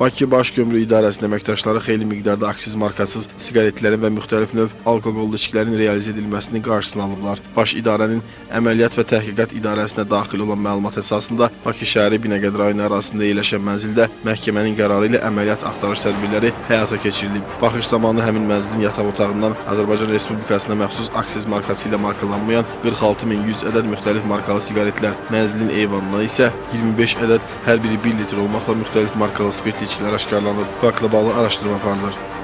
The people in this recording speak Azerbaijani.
Bakı Baş Gömrük İdarəsinin əməkdaşları xeyli miqdarda aksiz markasız siqaretlərin və müxtəlif növ alkoqollu içkilərin realizə edilməsinin qarşısını alıblar. Baş idarənin Əməliyyat və Təhqiqat İdarəsinə daxil olan məlumat əsasında Bakı şəhəri Binəqədi rayonu ərazisində yerləşən mənzildə məhkəmənin qərarı ilə əməliyyat axtarış tədbirləri həyata keçirilib. Baxış zamanı həmin mənzilin yataq otağından Azərbaycan Respublikasına məxsus aksiz markası ilə markalanmayan 46100 ədəd müxtəlif markalı siqaretlər, mənzilin eyvanından isə 25 ədəd hər biri 1 litr olmaqla müxtəlif markalı spirtli içkilər aşkarlanıb. Faktla bağlı araşdırma aparılır.